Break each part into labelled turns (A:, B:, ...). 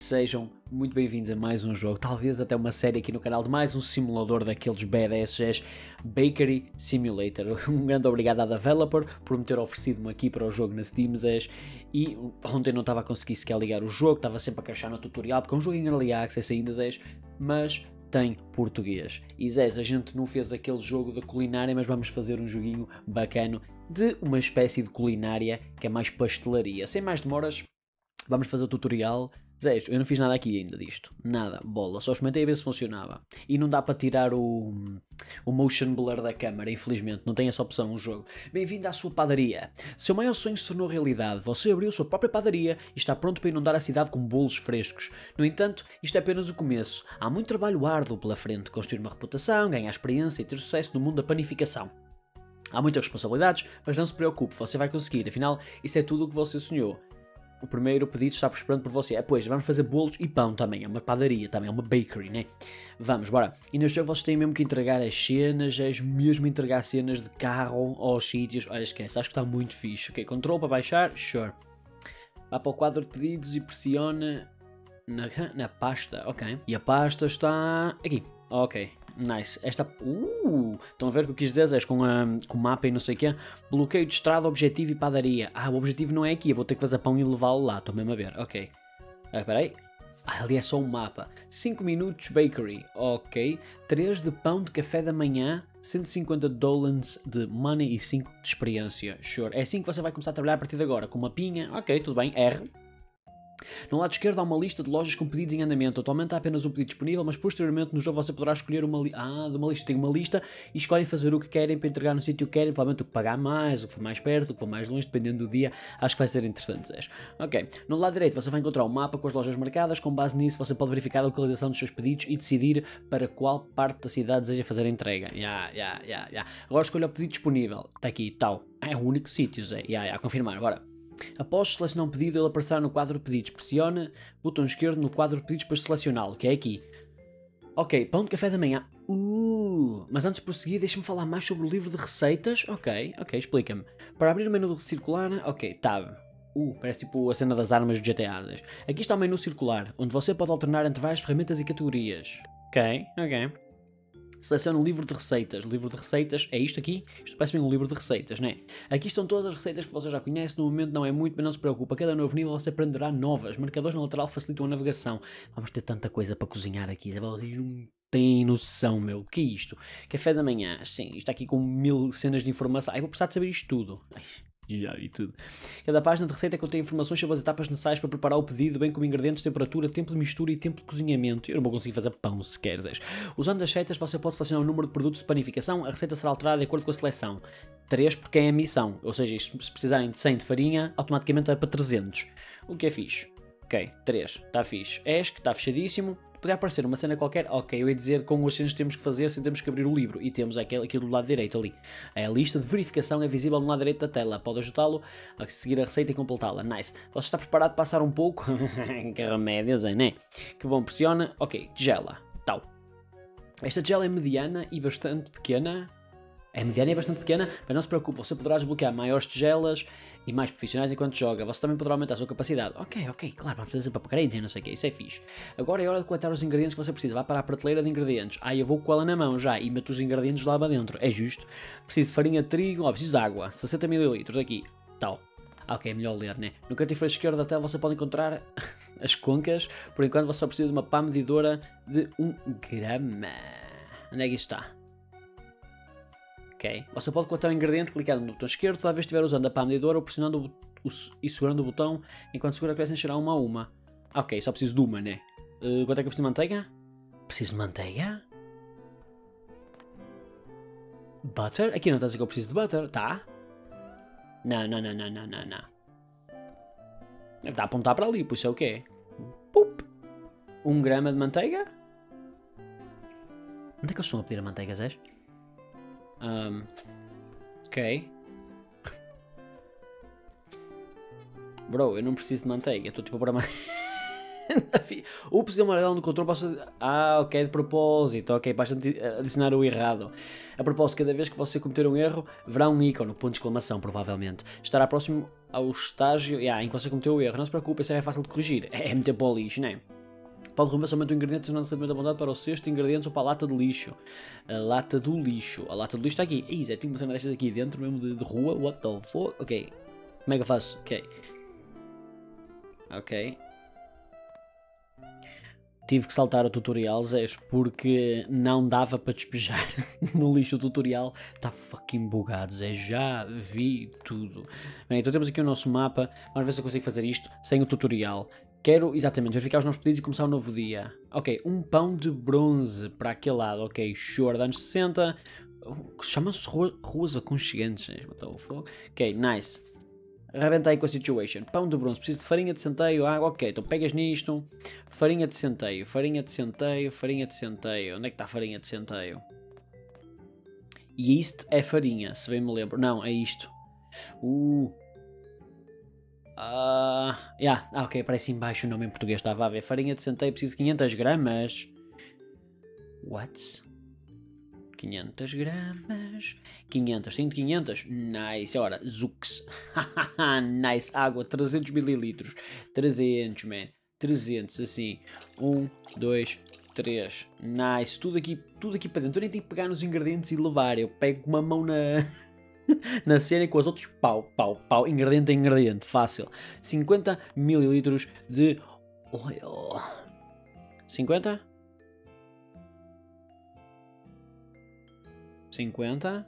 A: Sejam muito bem-vindos a mais um jogo, talvez até uma série aqui no canal de mais um simulador daqueles BDSs, Bakery Simulator. Um grande obrigado à Developer por me ter oferecido-me aqui para o jogo na Steam, Zés. E ontem não estava a conseguir sequer ligar o jogo, estava sempre a crashar no tutorial, porque é um jogo em Early Access ainda, Zés, mas tem português. E Zés, a gente não fez aquele jogo da culinária, mas vamos fazer um joguinho bacano de uma espécie de culinária que é mais pastelaria. Sem mais demoras, vamos fazer o tutorial. Zé, eu não fiz nada aqui ainda disto. Nada, bola. Só experimentei a ver se funcionava. E não dá para tirar o motion blur da câmera, infelizmente. Não tem essa opção no jogo. Bem-vindo à sua padaria. Seu maior sonho se tornou realidade. Você abriu sua própria padaria e está pronto para inundar a cidade com bolos frescos. No entanto, isto é apenas o começo. Há muito trabalho árduo pela frente. Construir uma reputação, ganhar experiência e ter sucesso no mundo da panificação. Há muitas responsabilidades, mas não se preocupe. Você vai conseguir. Afinal, isso é tudo o que você sonhou. O primeiro pedido está esperando por você. Pois, vamos fazer bolos e pão também. É uma padaria também, é uma bakery, né? Vamos, bora. E neste jogo vocês têm mesmo que entregar as cenas, mesmo entregar cenas de carro aos sítios. Olha, esquece, acho que está muito fixe. Ok, control para baixar, sure. Vá para o quadro de pedidos e pressiona na pasta, ok. E a pasta está aqui, ok. Nice. Esta... estão a ver o que eu quis dizer? É com o mapa e não sei o quê. Bloqueio de estrada, objetivo e padaria. O objetivo não é aqui. Eu vou ter que fazer pão e levá-lo lá. Estou mesmo a ver. Ok. Espera aí. Ali é só um mapa. 5 minutos bakery. Ok. 3 de pão de café da manhã. 150 dolans de money e 5 de experiência. Sure. É assim que você vai começar a trabalhar a partir de agora. Com uma pinha. Ok, tudo bem. R. No lado esquerdo há uma lista de lojas com pedidos em andamento. Atualmente há apenas um pedido disponível, mas posteriormente no jogo você poderá escolher uma lista. Tem uma lista e escolhem fazer o que querem para entregar no sítio que querem, provavelmente o que pagar mais, o que for mais perto, o que for mais longe, dependendo do dia. Acho que vai ser interessante, Zés. Ok. No lado direito você vai encontrar um mapa com as lojas marcadas. Com base nisso você pode verificar a localização dos seus pedidos e decidir para qual parte da cidade deseja fazer a entrega. Agora escolha o pedido disponível. Está aqui, tal. É o único sítio, Zé. Confirmar. Agora. Após selecionar um pedido, ele aparecerá no quadro de pedidos. Pressione o botão esquerdo no quadro de pedidos para selecioná-lo, que é aqui. Ok, pão de café da manhã. Mas antes de prosseguir, deixa-me falar mais sobre o livro de receitas. Ok, explica-me. Para abrir o menu circular, ok, tab. Parece tipo a cena das armas do GTA. Aqui está o menu circular, onde você pode alternar entre várias ferramentas e categorias. Ok. Selecione o livro de receitas. O livro de receitas é isto aqui. Isto parece-me um livro de receitas, não é? Aqui estão todas as receitas que você já conhece. No momento não é muito, mas não se preocupe. A cada novo nível você aprenderá novas. Marcadores na lateral facilitam a navegação. Vamos ter tanta coisa para cozinhar aqui. Vocês não têm noção, meu. O que é isto? Café da manhã. Sim, isto está aqui com 1000 cenas de informação. Vou precisar de saber isto tudo. Já vi tudo. Cada página de receita contém informações sobre as etapas necessárias para preparar o pedido, bem como ingredientes, temperatura, tempo de mistura e tempo de cozinhamento. Eu não vou conseguir fazer pão se queres. Usando as setas, você pode selecionar o número de produtos de panificação. A receita será alterada de acordo com a seleção. 3 porque é a missão. Ou seja, se precisarem de 100 de farinha, automaticamente vai para 300. O que é fixe. Ok, 3. Está fixe. ESC, está fechadíssimo. Podia aparecer uma cena qualquer, ok, eu ia dizer com as cenas que temos que fazer sem termos que abrir o livro. E temos aquilo do lado direito ali. A lista de verificação é visível no lado direito da tela. Pode ajudá-lo a seguir a receita e completá-la. Nice. Você está preparado para passar um pouco? Que remédios, né? Que bom, pressiona. Ok, tigela. Tal. Esta tigela é mediana e bastante pequena. Mas não se preocupe, você poderá desbloquear maiores tigelas e mais profissionais enquanto joga. Você também poderá aumentar a sua capacidade. Ok, claro, vamos fazer para paredes e não sei o que, isso é fixe. Agora é hora de coletar os ingredientes que você precisa. Vá para a prateleira de ingredientes. Eu vou com ela na mão já e meto os ingredientes lá para dentro. É justo. Preciso de farinha de trigo, preciso de água. 60 ml aqui. Tal. Ok, é melhor ler, né? No canto inferior esquerdo da tela você pode encontrar as concas. Por enquanto você só precisa de uma pá medidora de 1 grama. Onde é que isto está? Ok. Você pode coletar o ingrediente clicando no botão esquerdo toda vez que estiver usando a pá medidora ou pressionando e segurando o botão enquanto segura começa a encher uma a uma. Ok, só preciso de uma, né? Quanto é que eu preciso de manteiga? Preciso de manteiga? Butter? Aqui não está a dizer que eu preciso de butter, tá? Não. Está a apontar para ali, por isso é o quê? 1 grama de manteiga? Onde é que eles estão a pedir a manteiga, Zés? Ok. Bro, eu não preciso de manteiga. Estou tipo a pôr a manteiga. Ups, deu uma amarelo no controle. Ok, de propósito. Ok, basta adicionar o errado. A propósito, cada vez que você cometer um erro, verá um ícone, ponto de exclamação, provavelmente. Estará próximo ao estágio em que você cometeu o erro. Não se preocupe, isso é fácil de corrigir. É meter para o lixo, não é? Pode remover somente o ingrediente não necessariamente apontado para o cesto de ingredientes ou para a lata de lixo. A lata do lixo. A lata do lixo está aqui. Ih, Zé, tem uma cena destas aqui dentro mesmo de rua. What the fuck? Ok. Como é que eu faço? Ok. Ok. Tive que saltar o tutorial, Zé, porque não dava para despejar no lixo. O tutorial está fucking bugado, Zé. Já vi tudo. Bem, então temos aqui o nosso mapa. Vamos ver se eu consigo fazer isto sem o tutorial. Quero, exatamente, verificar os nossos pedidos e começar um novo dia. Ok, um pão de bronze para aquele lado. Ok, sure, danos 60. Chama-se ruas aconchegantes. Ok, nice. Arrebenta aí com a situation. Pão de bronze, preciso de farinha de centeio, água, ok. Então pegas nisto. Farinha de centeio, farinha de centeio, farinha de centeio. Onde é que está a farinha de centeio? E isto é farinha, se bem me lembro. Não, é isto. Ok, aparece em baixo o nome em português, estava a ver. Farinha de centeio, preciso de 500 gramas. What? 500 gramas. 500, tenho de 500? Nice, ora, Zux. Nice, água, 300 mililitros. 300, man. 300, assim. 1, 2, 3. Nice, tudo aqui para dentro. Eu nem tenho que pegar nos ingredientes e levar. Eu pego com uma mão na cena e com as outras, pau, ingrediente a ingrediente, fácil. 50 mililitros de oil. 50? 50.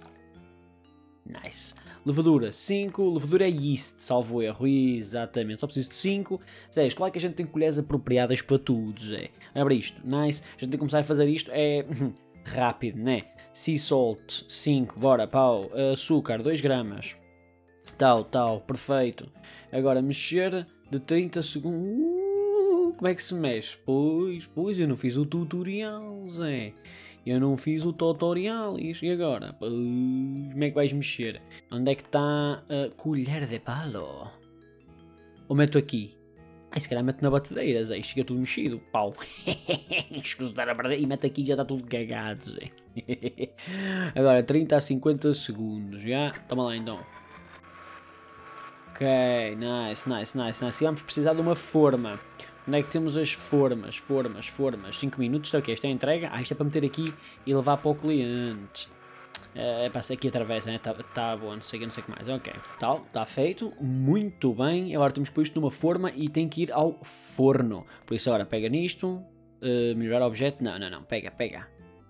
A: Nice. Levadura 5. Levadura é yeast, salvo erro. Exatamente. Só preciso de 5. Zé, claro que a gente tem colheres apropriadas para tudo, Zé. Abre isto. Nice. A gente tem que começar a fazer isto. É rápido, né? Sea salt 5. Bora, pau. Açúcar 2 gramas. Tal. Perfeito. Agora mexer de 30 segundos. Como é que se mexe? Pois, eu não fiz o tutorial, Zé. Eu não fiz o tutorial. E agora? Como é que vais mexer? Onde é que está a colher de palo? Ou meto aqui? Se calhar meto na batedeira, Zé. Chega tudo mexido. Pau. Escutar a batedeira e meto aqui e já está tudo cagado, Zé. Agora 30 a 50 segundos. Já? Toma lá então. Ok, nice. E vamos precisar de uma forma. Onde é que temos as formas? 5 minutos, está ok, esta é a entrega. Isto é para meter aqui e levar para o cliente. Passa aqui através, né? Tá bom, não sei o que mais. Ok, tal, está feito, muito bem. Agora temos que pôr isto numa forma e tem que ir ao forno. Por isso agora pega nisto, melhorar objeto, não, pega.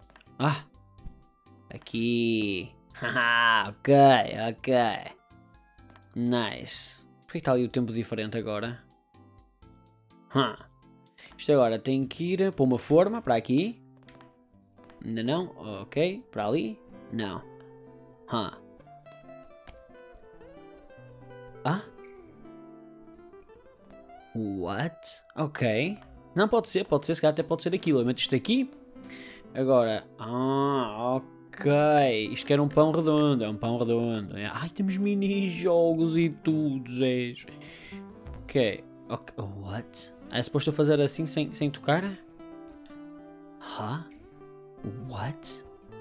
A: Aqui. Ok. Nice. Porquê está ali o tempo diferente agora? Isto agora tem que ir para uma forma, para aqui. Ainda não, ok. Para ali, não. What? Ok. Não, pode ser, se calhar até pode ser aquilo. Eu meto isto aqui. Agora, ok. Isto que era um pão redondo, é um pão redondo. Ai, temos mini-jogos e tudo, Zé. Ok. What? É suposto eu fazer assim sem tocar? What?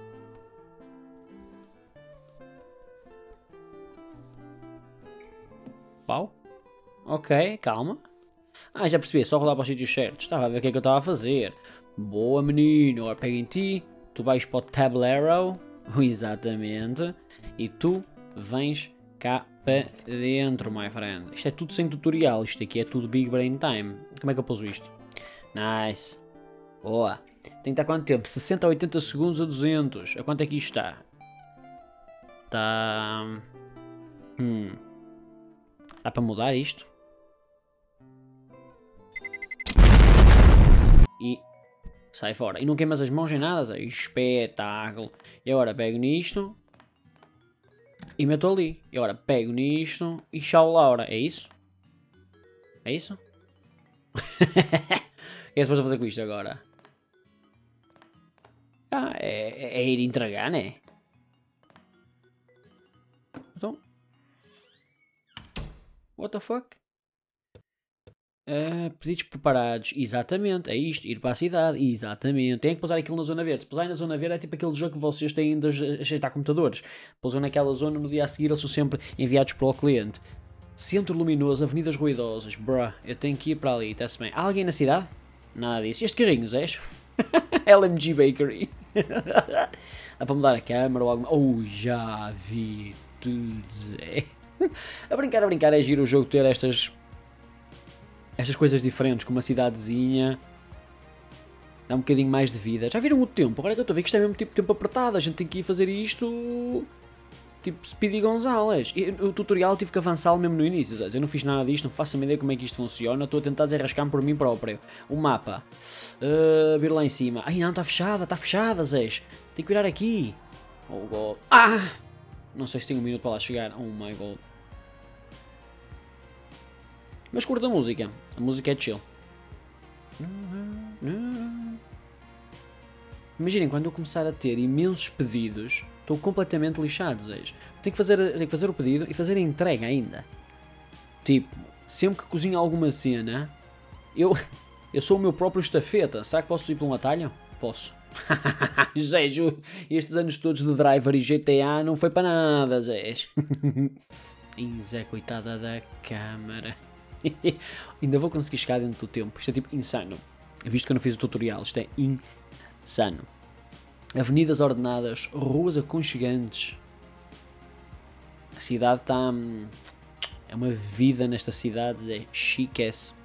A: Pau? Ok, calma. Já percebi, só rodar para os sítios certos. Estava a ver o que é que eu estava a fazer. Boa, menino. Agora pega em ti. Tu vais para o tablero. Exatamente. E tu vens cá para dentro, my friend. Isto é tudo sem tutorial. Isto aqui é tudo Big Brain Time. Como é que eu pus isto? Nice. Boa. Tem que estar quanto tempo? 60 a 80 segundos a 200. A quanto é que isto está? Está... Dá para mudar isto? E... sai fora. E não queimas as mãos em nada. Espetáculo. E agora pego nisto... e meto ali. E agora pego nisto e tchau, Laura. É isso? É isso? O que é suposto fazer com isto agora? É ir entregar, né? Então. What the fuck? Pedidos preparados. Exatamente, é isto. Ir para a cidade. Exatamente. Tem que pousar aquilo na zona verde. Se pousarem na zona verde é tipo aquele jogo que vocês têm de ajeitar computadores. Pousam naquela zona, no dia a seguir eles são sempre enviados para o cliente. Centro luminoso, avenidas ruidosas. Bruh, eu tenho que ir para ali, está-se bem. Há alguém na cidade? Nada disso. Este carrinho, Zés? LMG Bakery. Dá para mudar a câmera ou alguma... Oh, já vi tudo, Zé. A brincar é giro o jogo ter estas coisas diferentes, como uma cidadezinha. Dá um bocadinho mais de vida. Já viram o tempo? Agora que eu estou a ver que isto é mesmo tipo tempo apertado. A gente tem que ir fazer isto... Tipo Speedy Gonzales. O tutorial tive que avançar mesmo no início, Zé. Eu não fiz nada disto, não faço a minha ideia como é que isto funciona. Estou a tentar desenrascar-me por mim próprio. O mapa. Vir lá em cima. Ai não, está fechada, Zé. Tem que virar aqui. Oh God. Ah! Não sei se tenho um minuto para lá chegar. Oh my God. Mas curto a música. A música é chill. Imaginem, quando eu começar a ter imensos pedidos, estou completamente lixado, Zé. Tenho que fazer o pedido e fazer a entrega ainda. Tipo, sempre que cozinho alguma cena, eu sou o meu próprio estafeta. Será que posso ir por um atalho? Posso. Zé, estes anos todos de Driver e GTA não foi para nada, Zé. Ih, Zé, coitada da câmara. Ainda vou conseguir chegar dentro do tempo. Isto é tipo insano. Visto que eu não fiz o tutorial, isto é insano. Avenidas ordenadas, ruas aconchegantes. A cidade está... É uma vida nesta cidade, é chique-se.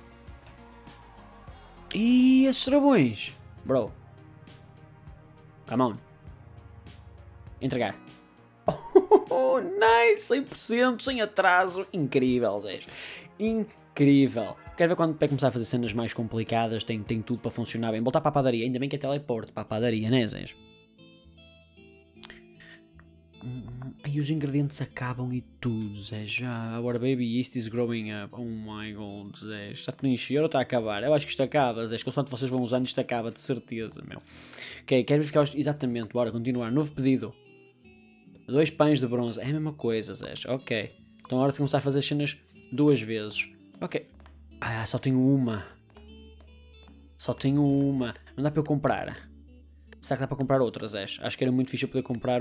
A: E esses travões? Bro. Come on. Entregar. Oh, nice! 100%, sem atraso. Incrível, Zé. Incrível. Quero ver quando é começar a fazer cenas mais complicadas, tem tudo para funcionar bem. Voltar para a padaria, ainda bem que é teleporte para a padaria, né, Zé? Aí os ingredientes acabam e tudo, Zé. Já, our baby yeast is growing up. Oh my God, Zé. Está tudo a encher ou está a acabar? Eu acho que isto acaba, Zé. Consoante vocês vão usando, isto acaba, de certeza, meu. Ok, quero verificar exatamente. Bora, continuar. Novo pedido. 2 pães de bronze. É a mesma coisa, Zé. Ok. Então é hora de começar a fazer as cenas 2 vezes. Ok. Ah, só tenho uma. Só tenho uma. Não dá para eu comprar. Será que dá para comprar outras, Zé? Acho que era muito fixe eu poder comprar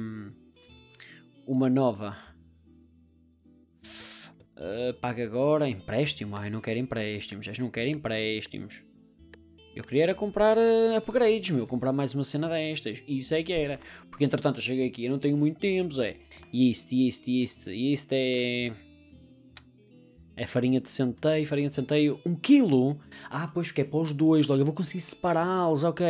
A: uma nova. Paga agora. Empréstimo? Ai, não quero empréstimos. Não quero empréstimos. Eu queria era comprar upgrades, meu. Comprar mais uma cena destas. Isso é que era. Porque entretanto eu cheguei aqui e não tenho muito tempo, Zé. Isto é... É farinha de centeio. 1 quilo? Ah, pois que é para os dois logo. Eu vou conseguir separá-los. Ok.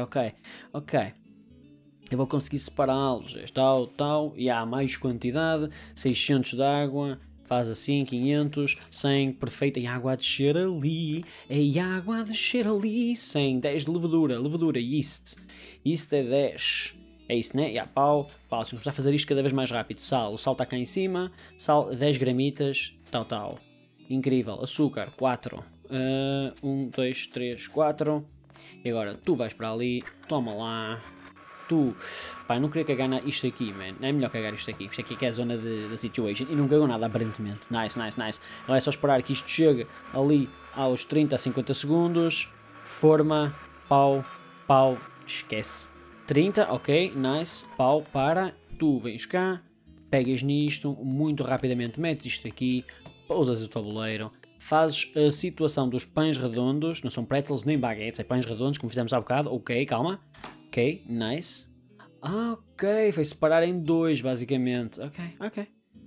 A: Eu vou conseguir separá-los. Tal. E há mais quantidade. 600 de água. Faz assim, 500, 100, perfeita. E a água a descer ali. É água a descer ali. 100, 10 de levedura, yeast. Yeast é 10. É isso, né? Pau. Temos que começar a fazer isto cada vez mais rápido. Sal, o sal está cá em cima. Sal, 10 gramitas. Tal. Incrível. Açúcar, 4. 1, 2, 3, 4. E agora, tu vais para ali. Toma lá. Tu... Pá, não queria cagar isto aqui, man. É melhor cagar isto aqui. Isto aqui que é a zona da situation. E não cagou nada, aparentemente. Nice. Agora é só esperar que isto chegue ali aos 30 a 50 segundos. Forma. Pau. Esquece. 30, ok. Nice. Pau, para. Tu vens cá. Pegas nisto. Muito rapidamente metes isto aqui. Pousas o tabuleiro. Fazes a situação dos pães redondos. Não são pretzels nem baguetes. É pães redondos, como fizemos há bocado. Ok, calma. Ok, nice. Ok, foi separar em 2, basicamente. Ok.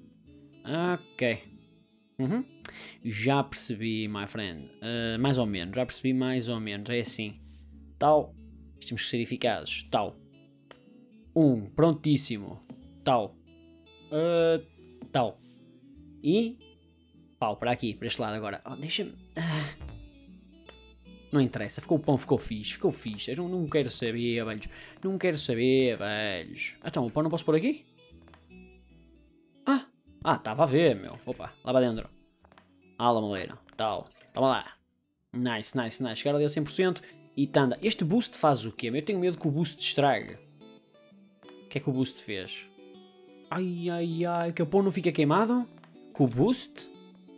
A: Já percebi, my friend. Mais ou menos, já percebi mais ou menos. É assim. Tal. Temos que ser eficazes. Tal. 1, prontíssimo. Tal. Tal. E... Pau, para aqui, para este lado agora. Deixa-me... Não interessa, o pão ficou fixe. Eu não quero saber, velhos. Então, o pão não posso pôr aqui? Estava a ver, meu. Opa, lá para dentro. La moleira. Tal. Toma lá. Nice. Chegar ali a 100% e tanda. Este boost faz o quê? Eu tenho medo que o boost estrague. O que é que o boost fez? Ai, que o pão não fica queimado? Com o boost?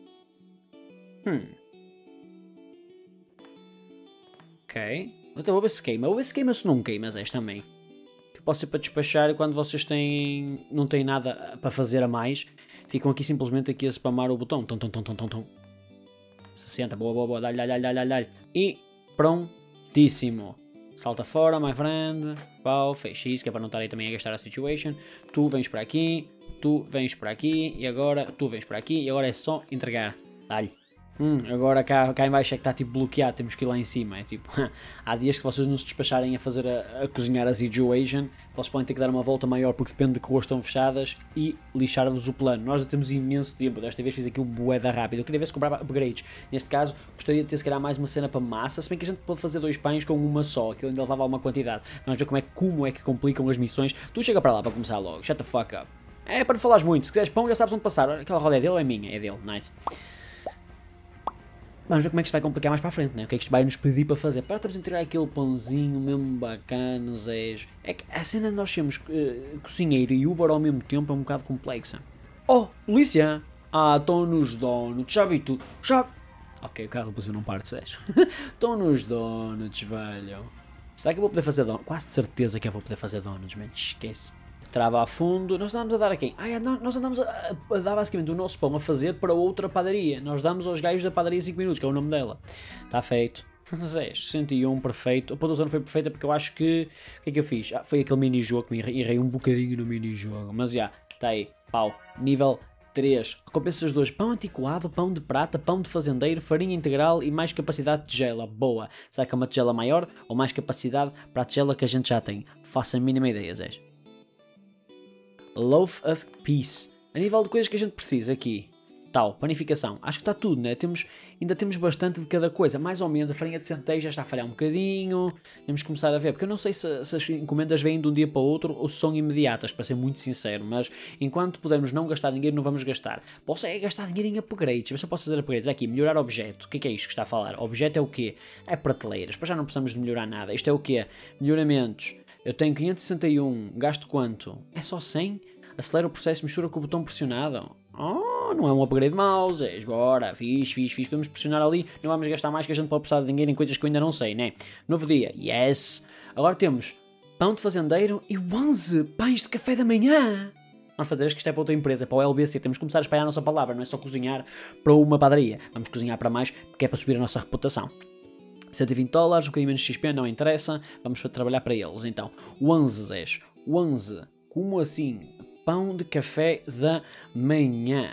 A: Ok. Então vou ver se queima. Se não queima, Zé, também. Que pode ser para despachar quando vocês não têm nada para fazer a mais. Ficam aqui simplesmente a spamar o botão. Tom. 60, boa. Dá-lhe. E Prontíssimo. Salta fora, my friend. Pau, fecha isso, que é para não estar aí também a gastar a situation. Tu vens para aqui, tu vens para aqui, e agora tu vens para aqui, e agora é só entregar. Dá-lhe. Agora cá em baixo é que está tipo bloqueado, temos que ir lá em cima. É tipo, há dias que vocês não se despacharem a fazer a cozinhar a situation, vocês podem ter que dar uma volta maior porque depende de que ruas estão fechadas e lixar-vos o plano. Nós já temos imenso tempo, desta vez fiz aquilo bué da rápido. Eu queria ver se comprava upgrades. Neste caso, gostaria de ter se calhar mais uma cena para massa, se bem que a gente pode fazer 2 pães com uma só, que ainda levava uma quantidade. Vamos ver como é que complicam as missões. Tu chega para lá para começar logo, shut the fuck up. É para não falares muito, se quiseres pão já sabes onde passar. Aquela roda é dele ou é minha? É dele, nice. Vamos ver como é que isto vai complicar mais para a frente, né? O que é que isto vai nos pedir para fazer? Para estamos a entregar aquele pãozinho mesmo bacana, Zé. É que a cena de nós sermos cozinheiro e Uber ao mesmo tempo é um bocado complexa. Oh, polícia! Ah, estão nos donuts, já vi tudo. Já... Ok, o carro depois eu não paro de Zé. Estão nos donuts, velho. Será que eu vou poder fazer donuts? Quase certeza que eu vou poder fazer donuts, man. Esquece. Trava a fundo. Nós andamos a dar a quem? Nós andamos a dar basicamente o nosso pão a fazer para outra padaria. Nós damos aos gajos da padaria 5 minutos, que é o nome dela. Está feito. Zé, 61, perfeito. A pontuação não foi perfeita porque eu acho que... O que é que eu fiz? Foi aquele mini-jogo que me errei um bocadinho no mini-jogo. Mas já, está aí. Pau. Nível 3. Recompensas 2. Pão antiquado, pão de prata, pão de fazendeiro, farinha integral e mais capacidade de tigela. Boa. Será que é uma tigela maior ou mais capacidade para a tigela que a gente já tem? Faça a mínima ideia, Zé. Loaf of Peace. A nível de coisas que a gente precisa aqui. Tal, panificação. Acho que está tudo, né? Ainda temos bastante de cada coisa. Mais ou menos, a farinha de centeio já está a falhar um bocadinho. Temos que começar a ver. Porque eu não sei se as encomendas vêm de um dia para o outro ou se são imediatas, para ser muito sincero. Mas enquanto pudermos não gastar dinheiro, não vamos gastar. Posso é gastar dinheiro em upgrades. Ver se eu posso fazer upgrades. Aqui, melhorar objeto. O que é isto que está a falar? Objeto é o quê? É prateleiras. Para já não precisamos de melhorar nada. Isto é o quê? Melhoramentos. Eu tenho 561, gasto quanto? É só 100? Acelera o processo, mistura com o botão pressionado. Oh, não é um upgrade de mouse. Bora, fixe. Podemos pressionar ali. Não vamos gastar mais que a gente pode precisar de dinheiro em coisas que eu ainda não sei, né? Novo dia, yes. Agora temos pão de fazendeiro e 11 pães de café da manhã. Vamos fazer, acho que isto é para outra empresa, para o LBC. Temos que começar a espalhar a nossa palavra, não é só cozinhar para uma padaria. Vamos cozinhar para mais, porque é para subir a nossa reputação. $120, um bocadinho menos XP, não interessa. Vamos trabalhar para eles, então. 11, Zés. 11. Como assim? Pão de café da manhã.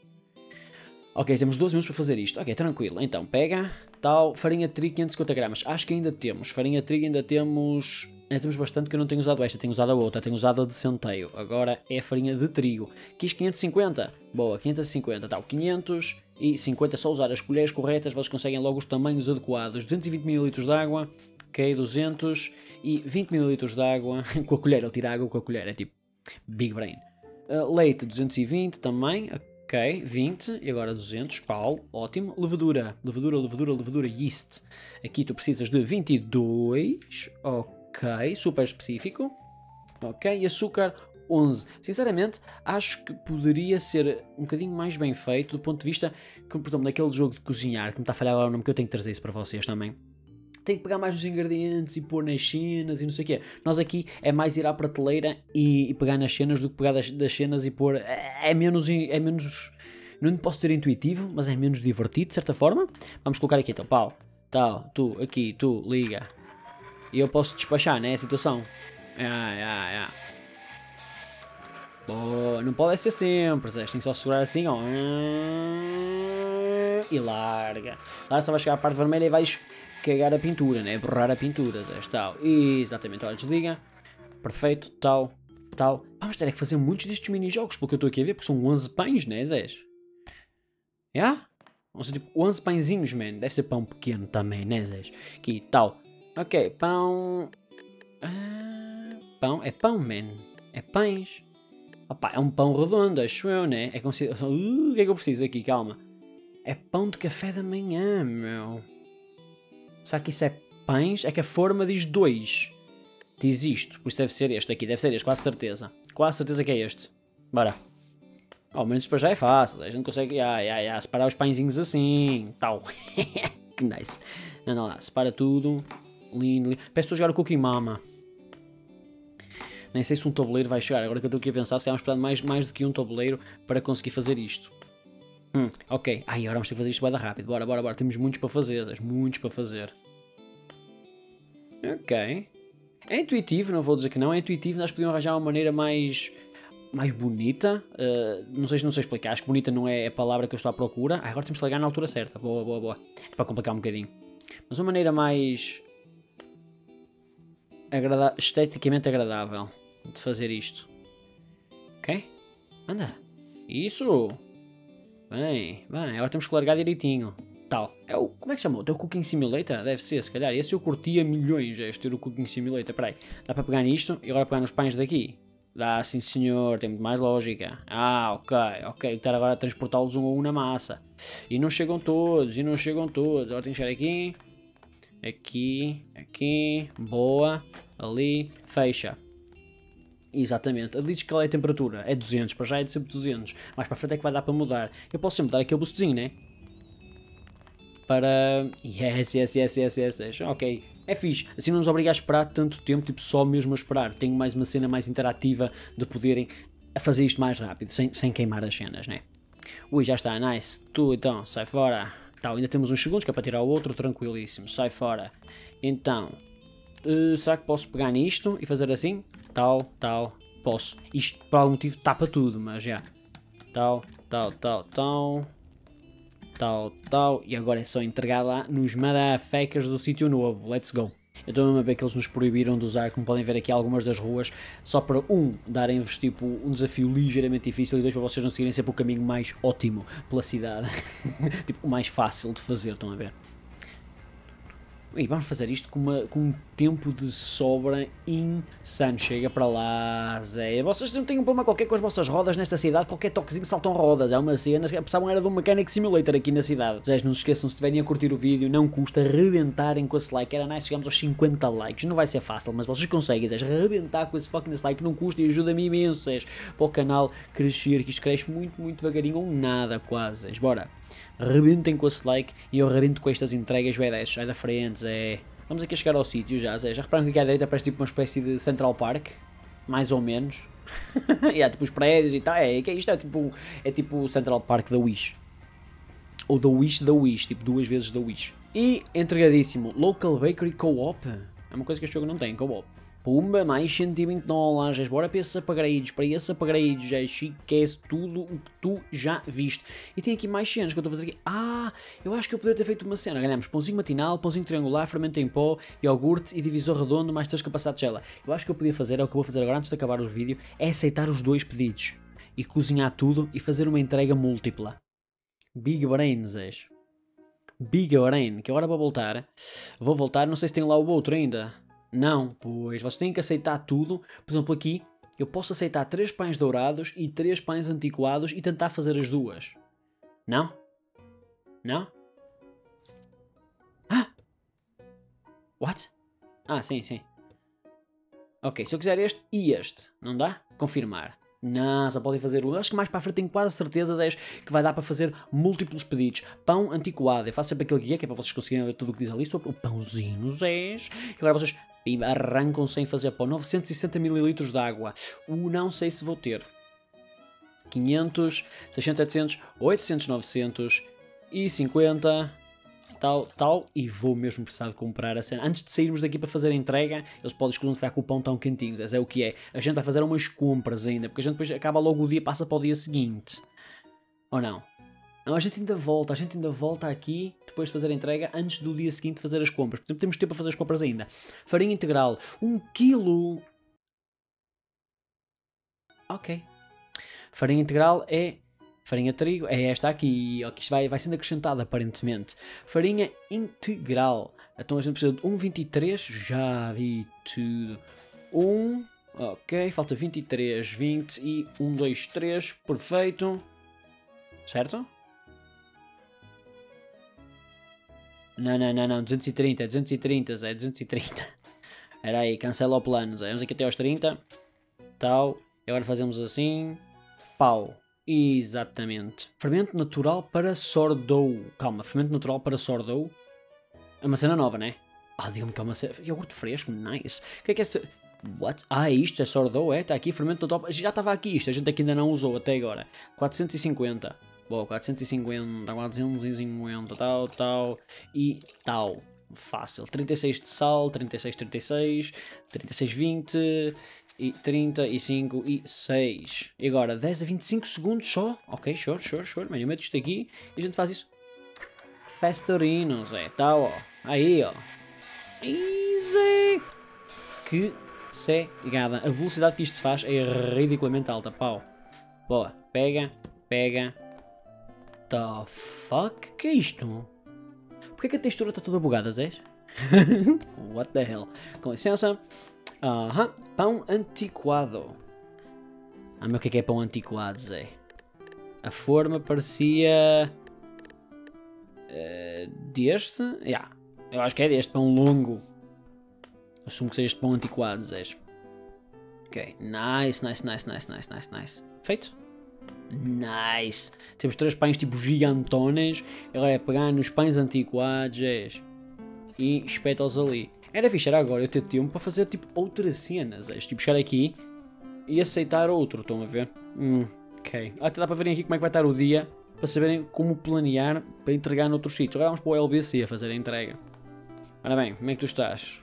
A: Ok, temos 12 minutos para fazer isto. Ok, tranquilo. Então, pega, tal, farinha de trigo 550 gramas. Acho que ainda temos. Farinha de trigo ainda temos... Ainda temos bastante que eu não tenho usado esta. Tenho usado a outra. Tenho usado a de centeio. Agora é a farinha de trigo. Quis 550. Boa, 550. Tal, 550. É só usar as colheres corretas. Vocês conseguem logo os tamanhos adequados. 220 ml de água. Ok, 220 ml de água. Com a colher. Ele tira água com a colher. É tipo big brain. Leite 220 também. Ok, 20 e agora 200, pau, ótimo. Levedura, yeast. Aqui tu precisas de 22, ok, super específico. Ok, e açúcar 11. Sinceramente, acho que poderia ser um bocadinho mais bem feito do ponto de vista que, por exemplo, naquele jogo de cozinhar, que me está a falhar agora o nome, que eu tenho que trazer isso para vocês também. Tem que pegar mais nos ingredientes e pôr nas cenas e não sei o quê. Nós aqui é mais ir à prateleira e pegar nas cenas do que pegar das cenas e pôr... É menos... Não posso dizer intuitivo, mas é menos divertido, de certa forma. Vamos colocar aqui, então, pau. Tal, tu, aqui, tu, liga. E eu posso despachar, né, a situação. Boa, não pode ser sempre, Zé. Tem que só segurar assim, ó. E larga. Lá só vai chegar à parte vermelha e vais... cagar a pintura, né? Borrar a pintura, Zé, tal. Exatamente, olha, desliga. Perfeito, tal. Vamos ter que fazer muitos destes mini-jogos, porque eu estou aqui a ver, porque são 11 pães, né, Zé? Vão ser tipo 11 pãezinhos, man. Deve ser pão pequeno também, né, Zé? Aqui, tal. Ok, pão... pão, é pão, man. É pães. Opa, é um pão redondo, acho eu, né? É como se... o que é que eu preciso aqui? Calma. É pão de café da manhã, meu. Será que isso é pães? É que a forma diz 2. Diz isto. Por isso deve ser este aqui. Deve ser este, quase certeza. Quase certeza que é este. Bora. Ao menos para já é fácil. A gente consegue separar os pãezinhos assim. Tal. Que nice. Não, lá. Separa tudo. Lindo. Parece que estou a jogar o Cookie Mama. Nem sei se um tabuleiro vai chegar. Agora que eu estou aqui a pensar, se vamos esperar mais do que um tabuleiro para conseguir fazer isto. Ok. Agora vamos ter que fazer isto bem rápido. Bora. Temos muitos para fazer. Muitos para fazer. Ok. É intuitivo, não vou dizer que não, é intuitivo, nós podíamos arranjar uma maneira mais bonita, não sei explicar, acho que bonita não é a palavra que eu estou à procura. Agora temos que ligar na altura certa, boa, é para complicar um bocadinho. Mas uma maneira mais esteticamente agradável de fazer isto. Ok? Anda, isso! Bem, agora temos que largar direitinho. Tal. Como é que chamou? É o Cooking Simulator? Deve ser, se calhar. Esse eu curtia milhões, ter o Cooking Simulator. Espera aí. Dá para pegar nisto e agora pegar nos pães daqui? Dá, sim senhor. Tem muito mais lógica. Ok. Estar agora a transportá-los um a um na massa. E não chegam todos, Agora tem que chegar aqui. Aqui. Boa. Ali. Fecha. Exatamente, ali diz que qual é a temperatura, é 200, para já é de sempre 200, mais para frente é que vai dar para mudar. Eu posso sempre dar aquele boostzinho, né? Para... Yes, ok, é fixe, assim não nos obriga a esperar tanto tempo, tipo só mesmo a esperar, tenho mais uma cena mais interativa de poderem fazer isto mais rápido, sem queimar as cenas, né? Ui, já está, nice, tu então, sai fora. Tal, ainda temos uns segundos que é para tirar o outro, tranquilíssimo, sai fora. Então... será que posso pegar nisto e fazer assim? Tal. Posso. Isto por algum motivo tapa tudo, mas já. Tal. E agora é só entregar lá nos motherfuckers do sítio novo. Let's go. Eu estou mesmo a ver que eles nos proibiram de usar, como podem ver aqui, algumas das ruas, só para darem-vos tipo um desafio ligeiramente difícil e dois, para vocês não seguirem sempre o caminho mais ótimo pela cidade. Tipo, o mais fácil de fazer, estão a ver? E vamos fazer isto com um tempo de sobra insano. Chega para lá, Zé. Vocês não têm um problema qualquer com as vossas rodas nesta cidade? Qualquer toquezinho saltam rodas. É uma cena. Pensavam era de um Mechanic Simulator aqui na cidade. Zé, não se esqueçam, se estiverem a curtir o vídeo, não custa rebentarem com esse like. Era nice, chegamos aos 50 likes. Não vai ser fácil, mas vocês conseguem, Zé. Rebentar com esse fucking like. Não custa e ajuda-me imenso, Zé. Para o canal crescer, que isto cresce muito devagarinho ou nada quase, Zé. Bora. Rebentem com esse like e eu rebento com estas entregas B10, sai da frente, Zé. Vamos aqui a chegar ao sítio já, Zé. Já repararam que aqui à direita parece tipo uma espécie de Central Park? Mais ou menos. E há tipo os prédios e tal. Isto é tipo o Central Park da Wish. Ou da Wish, tipo duas vezes da Wish. E entregadíssimo, Local Bakery Co-op. É uma coisa que este jogo não tem, Co-op. Pumba, mais 120 dólares, bora para esses upgrades, já esquece tudo o que tu já viste. E tem aqui mais cenas que eu estou a fazer aqui. Eu acho que eu poderia ter feito uma cena. Ganhamos pãozinho matinal, pãozinho triangular, fermento em pó, iogurte e divisor redondo, mais 3 capacidades de gela. Eu acho que eu podia fazer, é o que eu vou fazer agora antes de acabar o vídeo, é aceitar os dois pedidos. E cozinhar tudo e fazer uma entrega múltipla. Big Brains, Big Brain, que agora vou voltar. Vou voltar, não sei se tem lá o outro ainda. Não, pois, vocês têm que aceitar tudo. Por exemplo, aqui, eu posso aceitar 3 pães dourados e 3 pães antiquados e tentar fazer as duas. Não? Não? What? Sim. Ok, se eu quiser este e este, não dá? Confirmar. Não, só podem fazer um. Acho que mais para a frente tenho quase certeza, Zé, que vai dar para fazer múltiplos pedidos. Pão antiquado. Eu faço sempre aquele guia que é para vocês conseguirem ver tudo o que diz ali sobre o pãozinho, Zé. E agora vocês arrancam sem fazer pão. 960 ml de água. Não sei se vou ter. 500, 600, 700, 800, 900 e 50... Tal, e vou mesmo precisar de comprar a cena. Antes de sairmos daqui para fazer a entrega, eles podem escolher ficar com o pão tão quentinho, é o que é. A gente vai fazer umas compras ainda, porque a gente depois acaba logo o dia, passa para o dia seguinte. Ou não? Não, a gente ainda volta aqui, depois de fazer a entrega, antes do dia seguinte fazer as compras. Portanto, temos tempo para fazer as compras ainda. Farinha integral, 1 kg. Ok. Farinha integral é... Farinha de trigo é esta aqui, que isto vai sendo acrescentada aparentemente. Farinha integral. Então a gente precisa de 1,23, já vi tudo. Ok, falta 23, 20 e 1, 2, 3, perfeito. Certo? Não, 230, Zé, 230. Espera aí, cancela o plano, Zé. Vamos aqui até aos 30. Tal, e agora fazemos assim. Pau. Exatamente. Fermento natural para sourdough. Calma, fermento natural para sourdough. É uma cena nova, né? Diga-me que é uma cena... Iogurte fresco, nice. O que é esse... What? Isto é sourdough, é? Está aqui, fermento natural... Já estava aqui isto, a gente aqui ainda não usou até agora. 450. Boa, 450, tal e tal. Fácil. 36 de sal, 36, 36, 36, 20, e 35 e 6. E agora 10 a 25 segundos só. Ok, sure. Mano, eu meto isto aqui e a gente faz isso. Festorinos, tá, ó. Aí, ó. Easy. Que cegada. A velocidade que isto se faz é ridiculamente alta, pau. Boa, pega. The fuck? Que é isto? Porquê que a textura está toda bugada, Zé? What the hell? Com licença. Pão antiquado. Mas o que é pão antiquado, Zé? A forma parecia... deste? Eu acho que é deste, pão longo. Assumo que seja este pão antiquado, Zé. Ok, nice. Feito? Nice. Temos 3 pães tipo gigantones. Agora é pegar nos pães antiquados e espeta-los ali. Era fixe, era agora eu ter tempo para fazer tipo outras cenas. Tipo chegar aqui e aceitar outro, estão a ver? Ok. Até dá para verem aqui como é que vai estar o dia, para saberem como planear para entregar noutros sítios. Agora vamos para o LBC a fazer a entrega. Ora bem, como é que tu estás?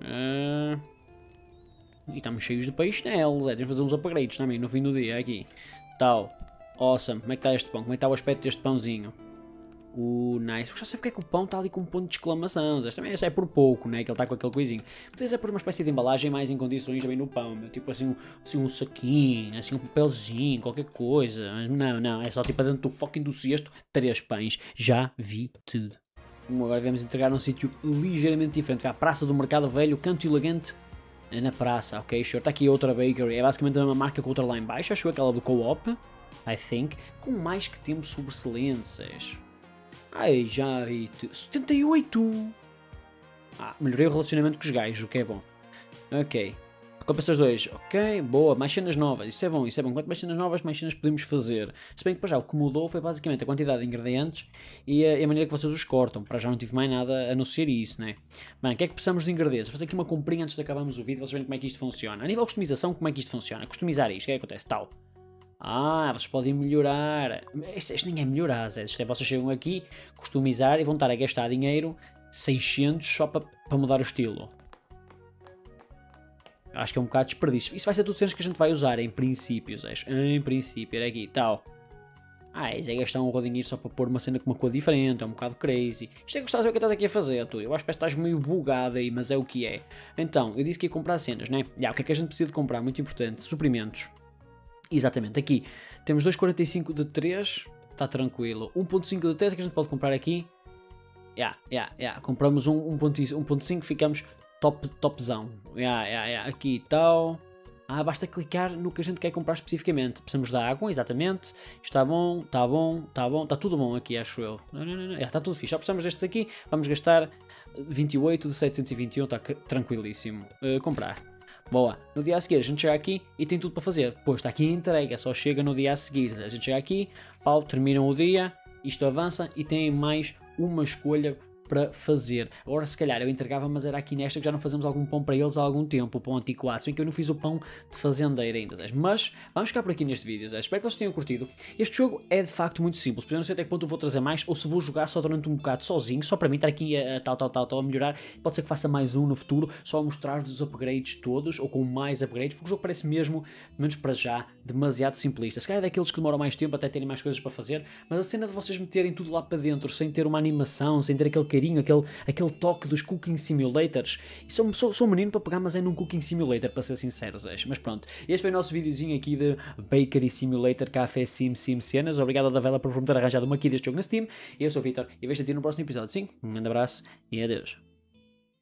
A: E estamos cheios de pastelos, temos de fazer uns upgrades também no fim do dia aqui. Tal. Awesome. Como é que está este pão? Como é que está o aspecto deste pãozinho? Nice. Eu já sei porque é que o pão está ali com um ponto de exclamação. Este também é por pouco, né? Que ele está com aquele coisinho. Podes é por uma espécie de embalagem mais em condições também no pão, meu. Tipo assim um saquinho, assim um papelzinho, qualquer coisa. Mas não. É só tipo dentro do fucking do cesto. 3 pães. Já vi tudo. Agora devemos entregar num sítio ligeiramente diferente. A Praça do Mercado Velho, Canto Elegante. Na praça, ok, sure. Está aqui outra bakery. É basicamente a mesma marca que outra lá em baixo. Acho que aquela do Co-op. I think. Com mais que tempo sobressalentes. Ai, já vi. 78! Melhorei o relacionamento com os gajos, o que é bom. Ok. Recompensa 2. Ok, boa. Mais cenas novas. Isso é bom. Quanto mais cenas novas, mais cenas podemos fazer. Se bem que para já o que mudou foi basicamente a quantidade de ingredientes e a maneira que vocês os cortam. Para já não tive mais nada a não ser isso, né? Bem, o que é que precisamos de ingredientes? Vou fazer aqui uma comprinha antes de acabarmos o vídeo, vocês verem como é que isto funciona. A nível de customização, como é que isto funciona? Customizar isto, o que é que acontece? Tal. Vocês podem melhorar. Isto nem é melhorar, Zé. Isto é, vocês chegam aqui, customizar e vão estar a gastar dinheiro 600 só para mudar o estilo. Acho que é um bocado desperdício. Isso vai ser tudo cenas que a gente vai usar, em princípio, Zé. Em princípio, era aqui, tal. Isso é gastar um rodinho só para pôr uma cena com uma cor diferente, é um bocado crazy. Isto é gostar de saber o que estás aqui a fazer, tu. Eu acho que estás meio bugado aí, mas é o que é. Então, eu disse que ia comprar cenas, né? O que é que a gente precisa de comprar? Muito importante. Suprimentos. Exatamente, aqui temos 2,45 de 3, está tranquilo. 1,5 de 3 que a gente pode comprar aqui. Compramos 1,5, ficamos topzão. Aqui e tal. Basta clicar no que a gente quer comprar especificamente. Precisamos da água, exatamente. Está bom. Está tudo bom aqui, acho eu. Não. Está tudo fixe. Já precisamos destes aqui. Vamos gastar 28 de 721, está tranquilíssimo. Comprar. Boa, no dia a seguir a gente chega aqui e tem tudo para fazer. Depois está aqui a entrega, só chega no dia a seguir. A gente chega aqui, pau, terminam o dia, isto avança e tem mais uma escolha para fazer. Agora se calhar eu entregava, mas era aqui nesta que já não fazemos algum pão para eles há algum tempo, o pão antiquado, se bem que eu não fiz o pão de fazendeira ainda, mas vamos ficar por aqui neste vídeo, espero que vocês tenham curtido. Este jogo é de facto muito simples, porque eu não sei até que ponto eu vou trazer mais, ou se vou jogar só durante um bocado sozinho, só para mim estar aqui a a melhorar, pode ser que faça mais um no futuro, só a mostrar-vos os upgrades todos, ou com mais upgrades, porque o jogo parece mesmo, menos para já, demasiado simplista. Se calhar é daqueles que demoram mais tempo até terem mais coisas para fazer, mas a cena de vocês meterem tudo lá para dentro, sem ter uma animação, sem ter aquele carinho, aquele toque dos Cooking Simulators. E sou um menino para pegar, mas é num Cooking Simulator, para ser sinceros. Mas pronto, este foi o nosso videozinho aqui de Bakery Simulator Café Sim Cenas. Obrigado a Davela por me ter arranjado uma aqui deste jogo na Steam. Eu sou o Vitor e vejo-te no próximo episódio. Sim, um grande abraço e adeus.